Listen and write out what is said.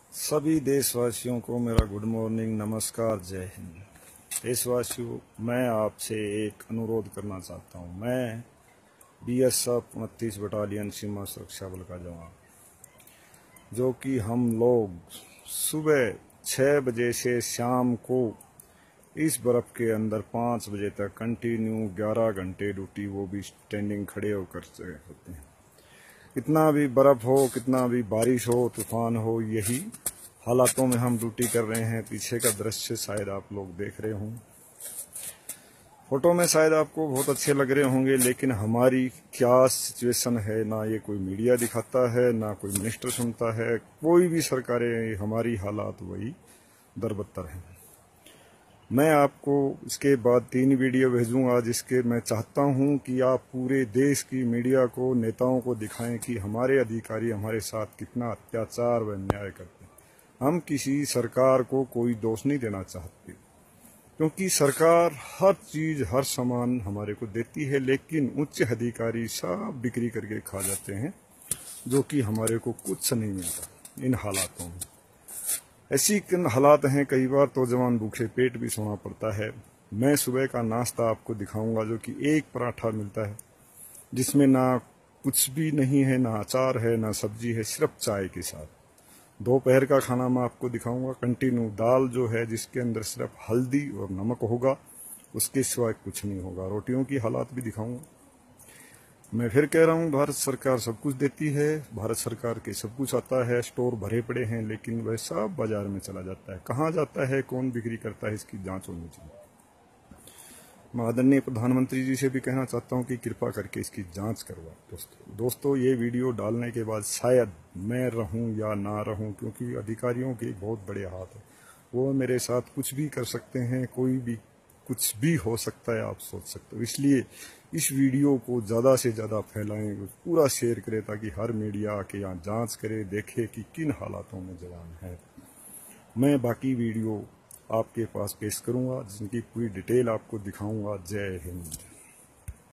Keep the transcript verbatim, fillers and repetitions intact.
सभी देशवासियों को मेरा गुड मॉर्निंग, नमस्कार, जय हिंद। देशवासियों, मैं आपसे एक अनुरोध करना चाहता हूं। मैं बीएसएफ उनतीस बटालियन सीमा सुरक्षा बल का जवान, जो कि हम लोग सुबह छः बजे से शाम को इस बर्फ़ के अंदर पाँच बजे तक कंटिन्यू ग्यारह घंटे ड्यूटी, वो भी स्टैंडिंग खड़े होकर से होते हैं। कितना भी बर्फ़ हो, कितना भी बारिश हो, तूफान हो, यही हालातों में हम ड्यूटी कर रहे हैं। पीछे का दृश्य शायद आप लोग देख रहे हों, फोटो में शायद आपको बहुत अच्छे लग रहे होंगे, लेकिन हमारी क्या सिचुएशन है ना ये कोई मीडिया दिखाता है, ना कोई मिनिस्टर सुनता है, कोई भी सरकारें। हमारी हालात वही दरबत्तर हैं। मैं आपको इसके बाद तीन वीडियो भेजूंगा, जिसके मैं चाहता हूं कि आप पूरे देश की मीडिया को, नेताओं को दिखाएं कि हमारे अधिकारी हमारे साथ कितना अत्याचार व अन्याय करते हैं। हम किसी सरकार को कोई दोष नहीं देना चाहते, क्योंकि सरकार हर चीज, हर सामान हमारे को देती है, लेकिन उच्च अधिकारी सब बिक्री करके खा जाते हैं, जो कि हमारे को कुछ नहीं मिलता इन हालातों में। ऐसी हालात हैं, कई बार तो जवान भूखे पेट भी सोना पड़ता है। मैं सुबह का नाश्ता आपको दिखाऊंगा, जो कि एक पराठा मिलता है, जिसमें ना कुछ भी नहीं है, ना अचार है, ना सब्जी है, सिर्फ चाय के साथ। दोपहर का खाना मैं आपको दिखाऊंगा, कंटिन्यू दाल जो है, जिसके अंदर सिर्फ हल्दी और नमक होगा, उसके सिवाय कुछ नहीं होगा। रोटियों की हालात भी दिखाऊंगा। मैं फिर कह रहा हूँ, भारत सरकार सब कुछ देती है, भारत सरकार के सब कुछ आता है, स्टोर भरे पड़े हैं, लेकिन वह सब बाजार में चला जाता है। कहाँ जाता है, कौन बिक्री करता है, इसकी जांच होनी चाहिए। मैं आदरणीय प्रधानमंत्री जी से भी कहना चाहता हूँ कि कृपा करके इसकी जांच करवा। दोस्तों दोस्तों ये वीडियो डालने के बाद शायद मैं रहूं या ना रहूं, क्योंकि अधिकारियों के बहुत बड़े हाथ है, वो मेरे साथ कुछ भी कर सकते हैं, कोई भी कुछ भी हो सकता है, आप सोच सकते हो। इसलिए इस वीडियो को ज़्यादा से ज़्यादा फैलाएं, पूरा शेयर करें, ताकि हर मीडिया आके यहाँ जांच करे, देखे कि किन हालातों में जवान है। मैं बाकी वीडियो आपके पास पेश करूंगा, जिनकी पूरी डिटेल आपको दिखाऊंगा। जय हिंद।